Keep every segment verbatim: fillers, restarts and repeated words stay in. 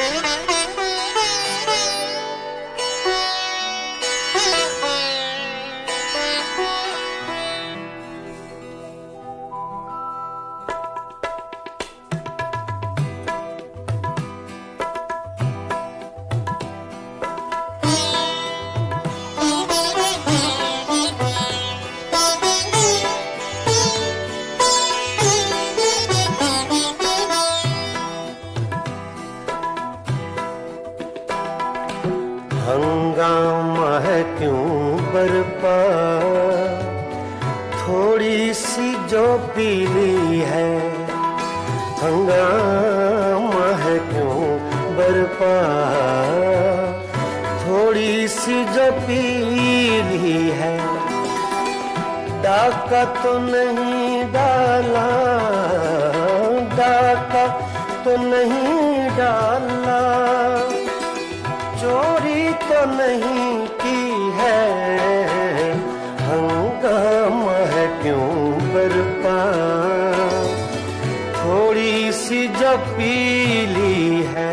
हंगामा है क्यों बरपा, थोड़ी सी जो पीली है। हंगामा है क्यों बरपा, थोड़ी सी जो पीली है। डाका तो नहीं डाला, डाका तो नहीं डाला, चोरी तो नहीं की है। हंगामा है क्यों बरपा, थोड़ी सी जो पीली है।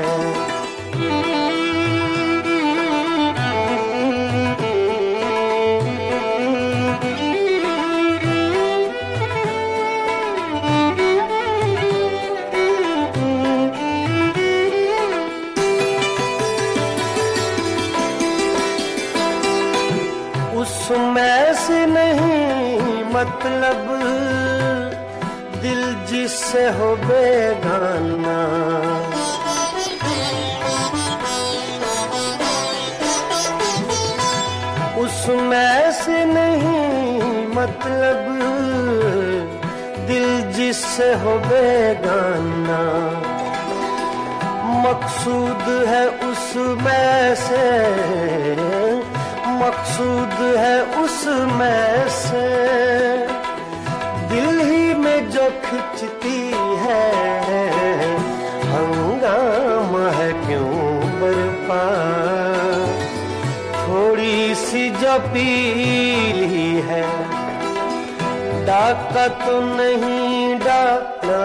उसमें से नहीं मतलब दिल जिससे हो बेगाना। उसमें से नहीं मतलब दिल जिससे हो बेगाना। मकसूद है उसमें से, मकसूद है उसमें से, दिल ही में जो खिंचती है। हंगामा है क्यों बरपा, थोड़ी सी जो पीली है। डाका तो नहीं डाला,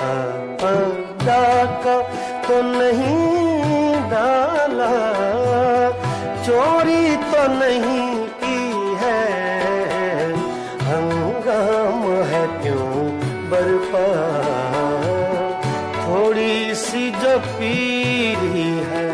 डाका तो नहीं डाला, चोरी तो नहीं की है। हंगामा है क्यों बरपा, थोड़ी सी जो पीली है।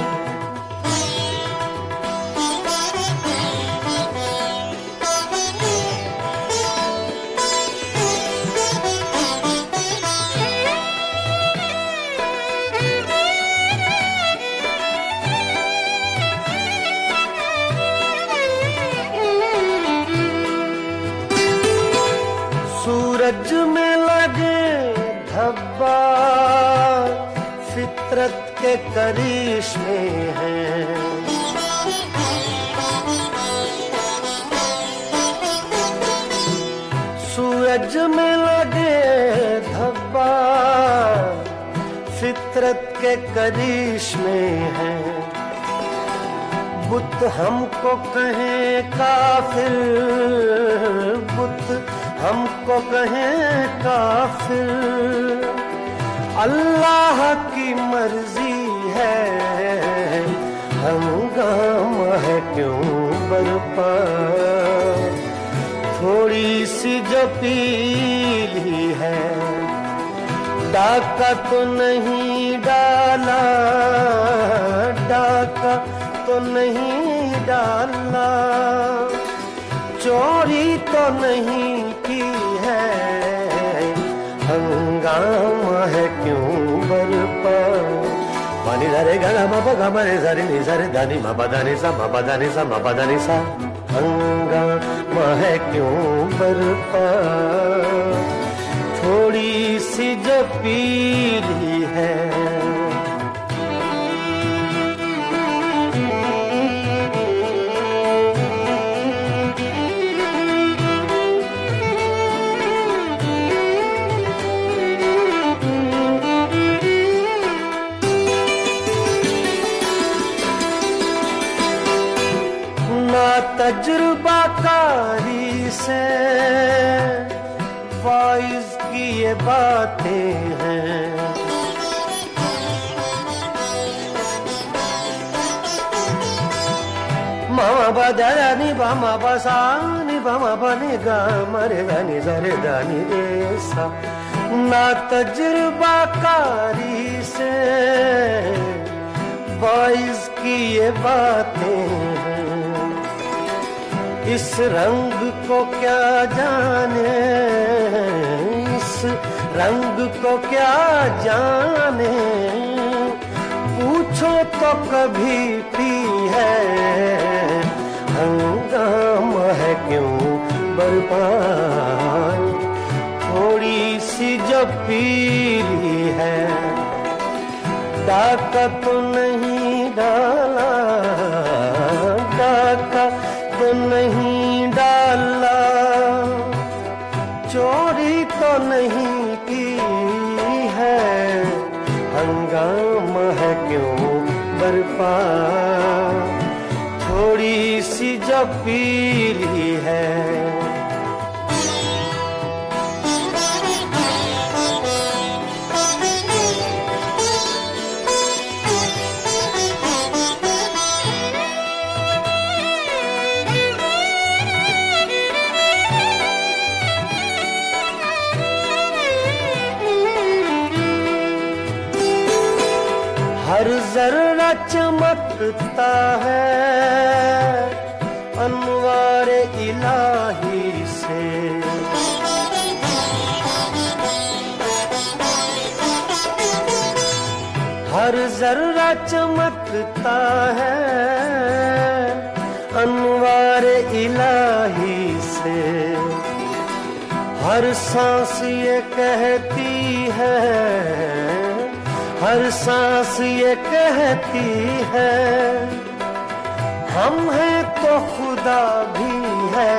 सूरज में लगे धब्बा फितरत के करिश्मे हैं। सूरज में लगे धब्बा फितरत के करिश्मे हैं। बुत हमको कहें काफिर, बुत हमको कहें काफिर, अल्लाह की मर्जी है। हंगामा है क्यों बरपा, थोड़ी सी जो पीली है। डाका तो नहीं डाला, डाका तो नहीं डाला, चोरी तो नहीं की है। हंगामा है क्यों बरपा। पानी धरे गा मा पा गा मा रे सा रे नि सा रे धा नि मा पा धा नि सा मा पा धा नि सा मा पा धा नि सा। हंगामा है क्यों बरपा, थोड़ी सी जो पीली है। तजुर्बा कारी से वाइज की ये बातें हैं। ma ba da da ni ba ma ba sa ni ba ma ba ni ga ma re ga ni sa re da ni re sa ना तजुर्बा कारी से बाइस की ये बातें हैं इस रंग को क्या जाने इस रंग को क्या जाने पूछो तो कभी पी है हंगामा है क्यों बर्पा थोड़ी सी जो पीली है डाका तो नहीं डाला डाका तो नहीं डाला चोरी तो नहीं की है हंगामा है क्यों बर्पा थोड़ी सी जो पीली है हर जर्रा चमकता है अनवारे इलाही से हर जर्रा चमकता है अनवारे इलाही से हर सांस ये कहती है हर सांस ये कहती है हम हैं तो खुदा भी है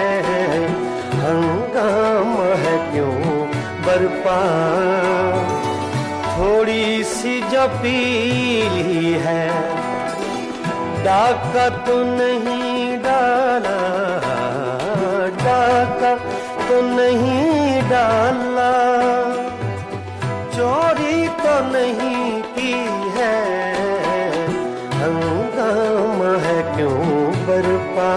हंगामा है क्यों बर्पा थोड़ी सी जो पीली है डाका तो नहीं डाला डाका तो नहीं डाला चोरी तो नहीं की है हंगामा है क्यों बर्पा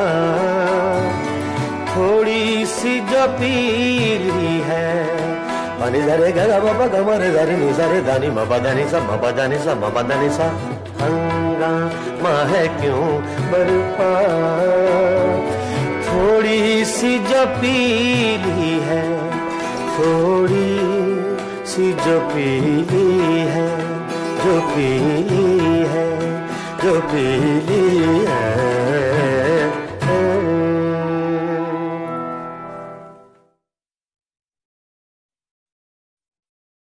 थोड़ी सी जो पीली है पानी धरे गगा बाबा गमरे धरे नि धरे दानी मापा दानी सा मापा दानी सा मापा दानी सा हंगामा है क्यों बर्पा थोड़ी सी जो पीली है थोड़ी सी जो पीली है जो पीली है जो पीली है